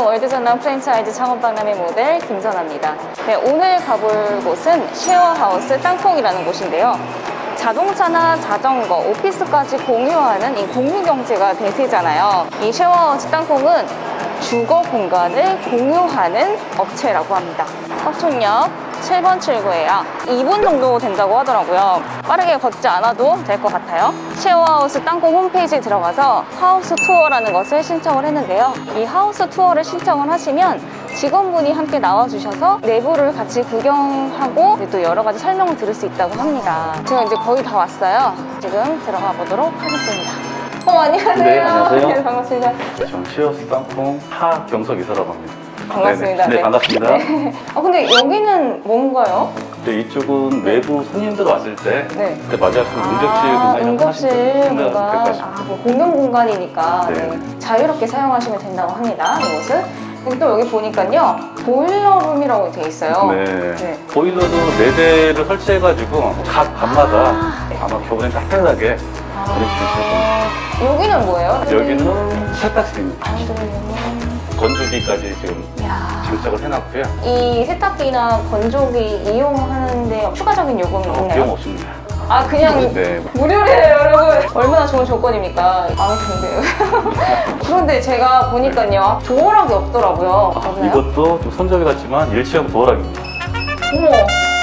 월드전남 프랜차이즈 창업박람회 모델 김선아입니다. 네, 오늘 가볼 곳은 쉐어하우스 땅콩이라는 곳인데요. 자동차나 자전거, 오피스까지 공유하는 이 공유경제가 대세잖아요. 이 쉐어하우스 땅콩은 주거 공간을 공유하는 업체라고 합니다. 석촌역 7번 출구에요. 2분 정도 된다고 하더라고요. 빠르게 걷지 않아도 될 것 같아요. 쉐어하우스 땅콩 홈페이지에 들어가서 하우스 투어라는 것을 신청을 했는데요. 이 하우스 투어를 신청을 하시면 직원분이 함께 나와주셔서 내부를 같이 구경하고 또 여러 가지 설명을 들을 수 있다고 합니다. 제가 이제 거의 다 왔어요. 지금 들어가 보도록 하겠습니다. 안녕하세요. 네, 안녕하세요. 네, 반갑습니다. 저는 쉐어하우스 땅콩 하경석 이사라고 합니다. 반갑습니다. 네, 반갑습니다. 네. 근데 여기는 뭔가요? 네, 이쪽은 외부 손님들 왔을 때 그때 맞이할 수 있는 응접실 공간이라고 응접실 공간. 뭐 공용 공간이니까 네. 네. 자유롭게 사용하시면 된다고 합니다. 이곳은. 그리고 또 여기 보니까요, 보일러룸이라고 되어 있어요. 네. 보일러도 4대를 설치해가지고 각 방마다 아마 겨울엔 따뜻하게 보내주실 겁니다. 여기는 뭐예요? 여기는 세탁실입니다. 그래요. 건조기까지 지금 장착을 해놨고요. 이 세탁기나 건조기 이용하는데 추가적인 요금이 있나요? 비용 없습니다. 그냥 네. 무료래요, 여러분. 얼마나 좋은 조건입니까? 마음에 드는데요. 그런데 제가 보니까요, 도어락이 없더라고요. 없나요? 이것도 좀 손잡이 같지만 일체형 도어락입니다. 어머.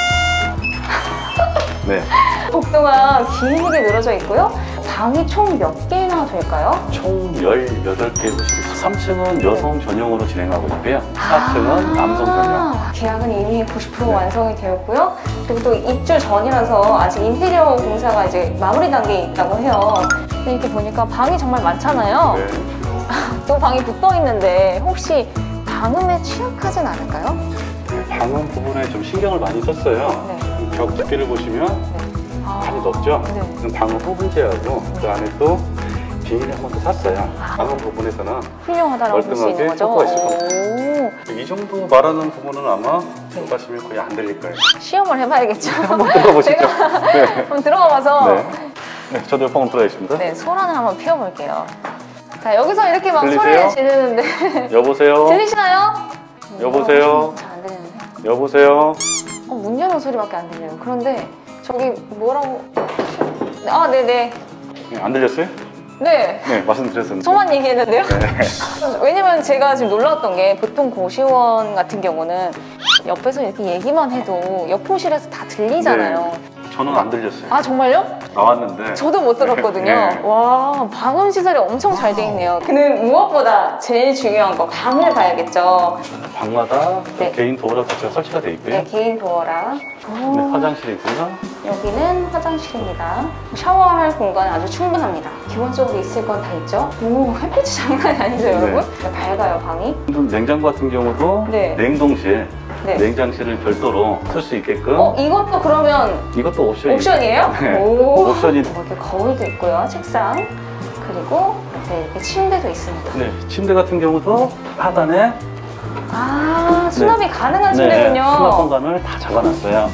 네. 복도가 길게 늘어져 있고요. 방이 총 몇 개나 될까요? 총 18개 호실입니다. 3층은 여성 전용으로 진행하고 있고요. 4층은 남성 전용. 계약은 이미 90% 완성이 되었고요. 그리고 또 입주 전이라서 아직 인테리어 공사가 이제 마무리 단계에 있다고 해요. 근데 이렇게 보니까 방이 정말 많잖아요. 네. 또 방이 붙어 있는데 혹시 방음에 취약하진 않을까요? 방음 부분에 좀 신경을 많이 썼어요. 네. 벽 두께를 보시면 많이 넓죠? 네. 그럼 방음 후분재하고 그 안에 또 비닐을 한 번 더 샀어요. 방음 부분에서는 훌륭하다라고 볼 수 있는 거죠? 효과가 있을 겁니다. 이 정도 말하는 부분은 아마 들어가시면 거의 안 들릴 거예요. 시험을 해봐야겠죠? 한번 들어가 보시죠. 네. 한번 들어가 봐서 네, 저도 옆방으로 들어가겠습니다. 네, 소란을 한번 피워볼게요. 자, 여기서 이렇게 막 들리세요? 소리를 지르는데 여보세요? 들리시나요? 여보세요? 잘 안 들리는데. 여보세요? 문 여는 소리밖에 안 들려요. 그런데 저기 뭐라고... 네네. 안 들렸어요? 네. 네, 말씀드렸었는데. 저만 얘기했는데요? 네. 왜냐면 제가 지금 놀랐던 게 보통 고시원 같은 경우는 옆에서 이렇게 얘기만 해도 옆호실에서 다 들리잖아요. 네. 저는 안 들렸어요. 정말요? 나왔는데. 저도 못 들었거든요. 네. 와, 방음 시설이 엄청 잘 돼 있네요. 근데 무엇보다 제일 중요한 거 방을 봐야겠죠. 방마다 네. 개인 도어락 자체가 설치가 되어 있고요. 네, 개인 도어랑. 네, 화장실이 있고요. 여기는 화장실입니다. 샤워할 공간 아주 충분합니다. 기본적으로 있을 건 다 있죠. 오, 햇빛이 장난이 아니죠, 여러분? 밝아요, 방이. 냉장고 같은 경우도 네. 냉동실, 네. 냉장실을 별도로 쓸 수 있게끔. 이것도 그러면 이것도 옵션이에요? 네. 오. 옵션이. 이렇게 거울도 있고요, 책상. 그리고 이렇게 침대도 있습니다. 네, 침대 같은 경우도 하단에 수납이 가능한 침대군요. 수납 공간을 다 잡아놨어요.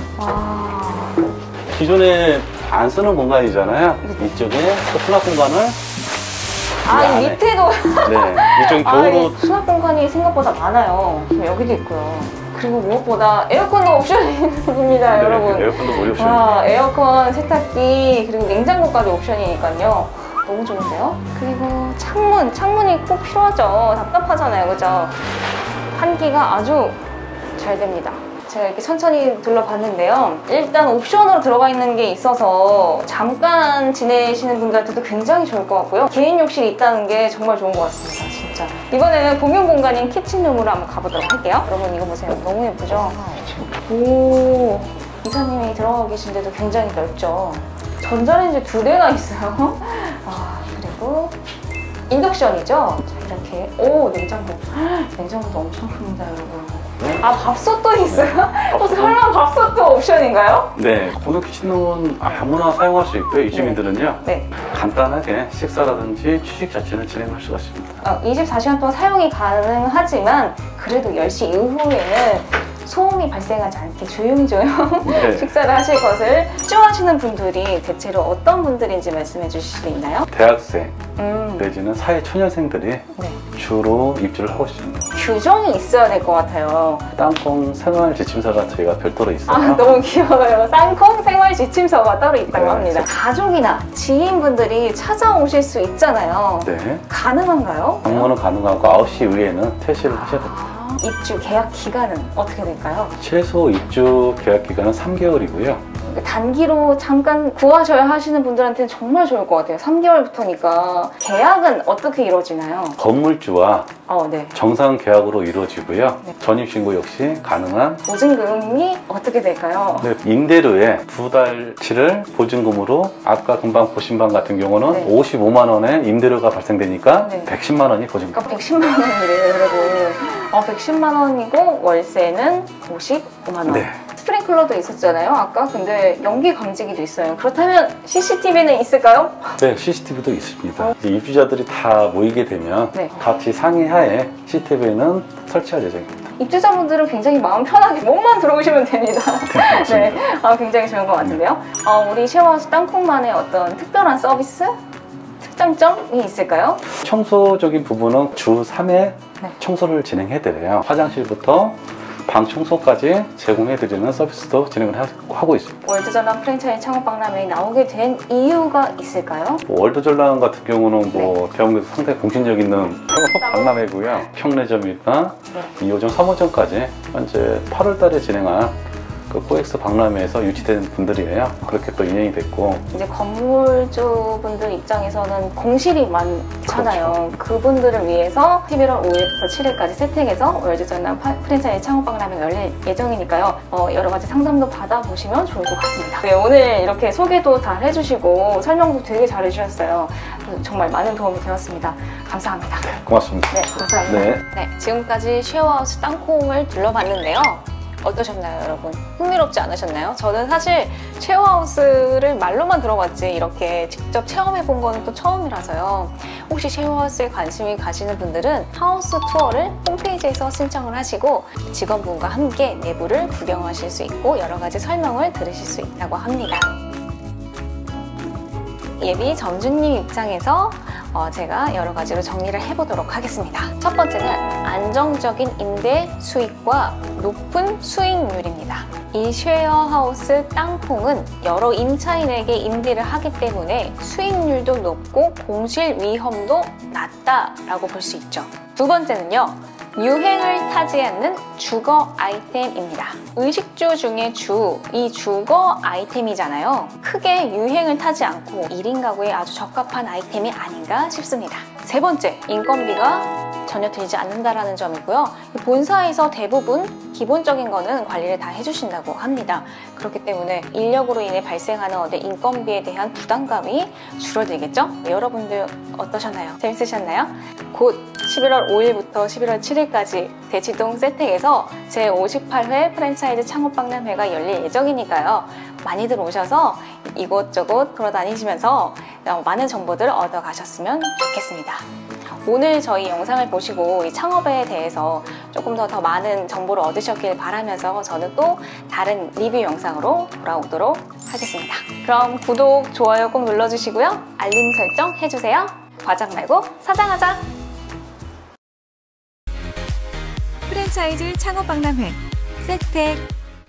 기존에 안 쓰는 공간이잖아요. 이쪽에 또 수납 공간을 이 밑에도 네, 이쪽이 겨울옷 이 수납 공간이 생각보다 많아요. 여기도 있고요. 그리고 무엇보다 에어컨도 옵션입니다, 네, 여러분. 에어컨도 무료 옵션입니다. 에어컨, 세탁기, 그리고 냉장고까지 옵션이니까요. 너무 좋은데요? 그리고 창문이 꼭 필요하죠. 답답하잖아요, 그죠? 환기가 아주 잘 됩니다. 제가 이렇게 천천히 둘러봤는데요. 일단 옵션으로 들어가 있는 게 있어서 잠깐 지내시는 분들한테도 굉장히 좋을 것 같고요. 개인 욕실이 있다는 게 정말 좋은 것 같습니다, 진짜. 이번에는 공용 공간인 키친룸으로 한번 가보도록 할게요. 여러분 이거 보세요. 너무 예쁘죠? 오, 이사님이 들어가 계신데도 굉장히 넓죠? 전자레인지 2대가 있어요. 그리고 인덕션이죠? 이렇게. 냉장고도 엄청 큽니다, 여러분. 밥솥도 있어요? 설마 밥솥도 옵션인가요? 네, 공용 키친룸은 아무나 사용할 수 있고요. 이 주민들은요. 네. 간단하게 식사라든지 취식 자체는 진행할 수가 있습니다. 24시간 동안 사용이 가능하지만 그래도 10시 이후에는 소음이 발생하지 않게 조용히 네. 식사를 하실 것을. 입주하시는 분들이 대체로 어떤 분들인지 말씀해 주실 수 있나요? 대학생, 내지는 사회초년생들이 네. 주로 입주를 하고 있습니다. 규정이 있어야 될 것 같아요. 땅콩 생활 지침서가 저희가 별도로 있어요. 아, 너무 귀여워요. 땅콩 생활 지침서가 따로 있다고 네. 합니다. 가족이나 지인분들이 찾아오실 수 있잖아요. 네. 가능한가요? 방문은 가능하고 9시 이후에는 퇴실을 하셔야 됩니다. 입주 계약 기간은 어떻게 될까요? 최소 입주 계약 기간은 3개월이고요. 단기로 잠깐 구하셔야 하시는 분들한테는 정말 좋을 것 같아요. 3개월부터니까. 계약은 어떻게 이루어지나요? 건물주와 네. 정상 계약으로 이루어지고요. 네. 전입신고 역시 가능한 보증금이 어떻게 될까요? 네, 임대료에 2달치를 보증금으로 아까 금방 보신 방 같은 경우는 네. 55만 원의 임대료가 발생되니까 네. 110만 원이 보증금. 그러니까 110만 원이래요, 여러분. 110만 원이고 월세는 55만 원. 네. 스프링클러도 있었잖아요, 아까. 근데 연기 감지기도 있어요. 그렇다면 CCTV는 있을까요? 네, CCTV도 있습니다. 이제 입주자들이 다 모이게 되면 네. 같이 상의하에 CCTV는 설치할 예정입니다. 입주자분들은 굉장히 마음 편하게 몸만 들어오시면 됩니다. 맞습니다. 네, 굉장히 좋은 것 같은데요. 우리 쉐어하우스 땅콩만의 어떤 특별한 서비스? 특장점이 있을까요? 청소적인 부분은 주 3회 네. 청소를 진행해드려요. 화장실부터 방 청소까지 제공해드리는 서비스도 진행을 하고 있습니다. 월드전람 프랜차이즈 창업박람회에 나오게 된 이유가 있을까요? 월드전람 같은 경우는 대한민국에서 상당히 공신력 있는 박람회고요. 평내점이나 네. 2호점, 3호점까지 현재 8월 달에 진행한 그 코엑스 박람회에서 유치된 분들이에요. 그렇게 또 인연이 됐고. 이제 건물주분들 입장에서는 공실이 많잖아요. 그분들을 위해서 11월 5일부터 7일까지 세택에서 월드전람 프랜차이즈 창업박람회가 열릴 예정이니까요. 여러 가지 상담도 받아보시면 좋을 것 같습니다. 네, 오늘 이렇게 소개도 잘 해주시고 설명도 되게 잘 해주셨어요. 정말 많은 도움이 되었습니다. 감사합니다. 고맙습니다. 네, 감사합니다. 네. 네, 지금까지 쉐어하우스 땅콩을 둘러봤는데요. 어떠셨나요, 여러분? 흥미롭지 않으셨나요? 저는 사실 쉐어하우스를 말로만 들어봤지 이렇게 직접 체험해본 거는 또 처음이라서요. 혹시 쉐어하우스에 관심이 가시는 분들은 하우스 투어를 홈페이지에서 신청을 하시고 직원분과 함께 내부를 구경하실 수 있고 여러 가지 설명을 들으실 수 있다고 합니다. 예비 점주님 입장에서 제가 여러 가지로 정리를 해보도록 하겠습니다. 첫 번째는 안정적인 임대 수익과 높은 수익률입니다. 이 쉐어하우스 땅콩은 여러 임차인에게 임대를 하기 때문에 수익률도 높고 공실 위험도 낮다라고 볼 수 있죠. 두 번째는요. 유행을 타지 않는 주거 아이템입니다. 의식주 중에 이 주거 아이템이잖아요. 크게 유행을 타지 않고 1인 가구에 아주 적합한 아이템이 아닌가 싶습니다. 세 번째, 인건비가 전혀 들지 않는다라는 점이고요. 본사에서 대부분 기본적인 거는 관리를 다 해주신다고 합니다. 그렇기 때문에 인력으로 인해 발생하는 인건비에 대한 부담감이 줄어들겠죠? 여러분들 어떠셨나요? 재밌으셨나요? 곧 11월 5일부터 11월 7일까지 대치동 세택에서 제58회 프랜차이즈 창업박람회가 열릴 예정이니까요. 많이들 오셔서 이곳저곳 돌아다니시면서 많은 정보들 얻어가셨으면 좋겠습니다. 오늘 저희 영상을 보시고 이 창업에 대해서 조금 더 많은 정보를 얻으셨길 바라면서 저는 또 다른 리뷰 영상으로 돌아오도록 하겠습니다. 그럼 구독, 좋아요 꼭 눌러주시고요. 알림 설정 해주세요. 과장 말고 사장하자! 프랜차이즈 창업박람회 세택